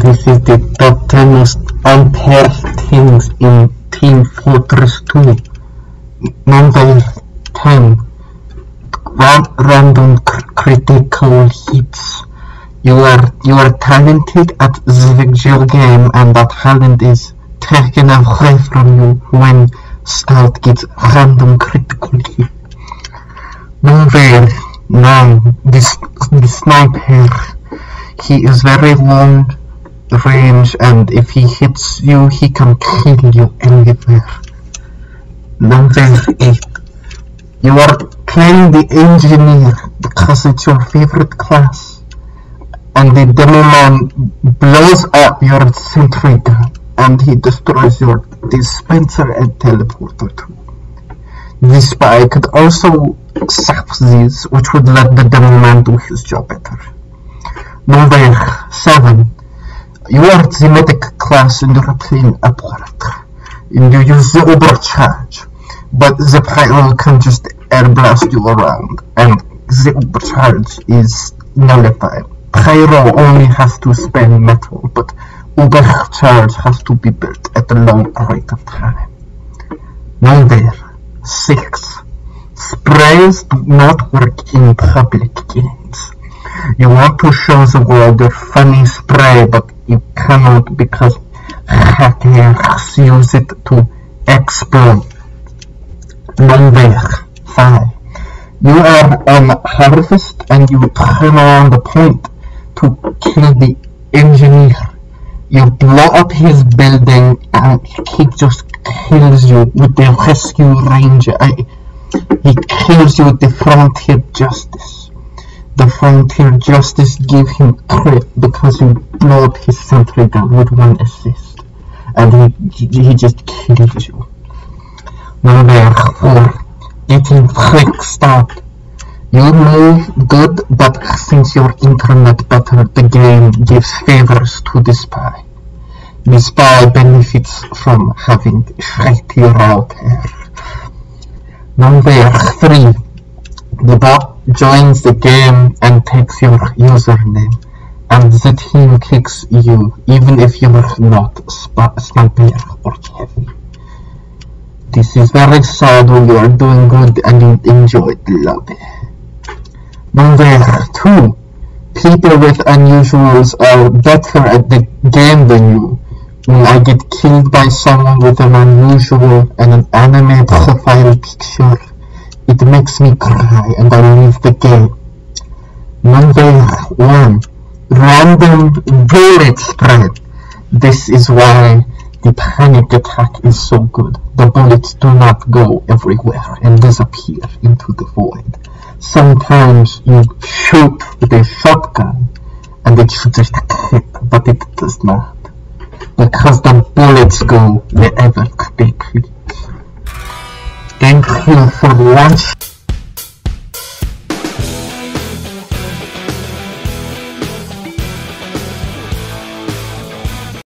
this is the top 10 most unfair things in Team Fortress 2. Number 10. Random critical hits. You are talented at the video game, and that talent is taken away from you when Scout gets random critical hit. Number 9. The sniper. He is very long range, and if he hits you, he can kill you anywhere. Number 8. You are playing the engineer because it's your favorite class, and the demo man blows up your sentry gun and he destroys your dispenser and teleporter too. The spy could also sap these, which would let the demo man do his job better. Number 7. You are the medic class and you're playing Apport, and you use the overcharge, but the pyro can just airblast you around, and the overcharge is nullified. Pyro only has to spend metal, but overcharge has to be built at a low rate of time. Number 6. Sprays do not work in public games. You want to show the world your funny spray, but you cannot because hackers use it to exploit. Number 5. You are on harvest and you turn around the point to kill the engineer. You blow up his building and he just kills you with the rescue ranger. He kills you with the frontier justice. The frontier justice give him credit because you blow up his sentry gun with 1 assist, and he just kills you. Number 4. Getting trick stopped. You move good, but since your internet better, the game gives favors to the spy. The spy benefits from having shitty router. Number 3. The bot joins the game and takes your username, and the team kicks you even if you are not sniper or heavy. This is very sad when you are doing good and you enjoy the lobby. Number 2. People with unusuals are better at the game than you. When I get killed by someone with an unusual and an anime profile picture, it makes me cry and I leave the game. Number 1. Random bullet spread. This is why the panic attack is so good. The bullets do not go everywhere and disappear into the void. Sometimes you shoot with a shotgun and it should just hit, but it does not, because the bullets go wherever they click. Thank you for watching.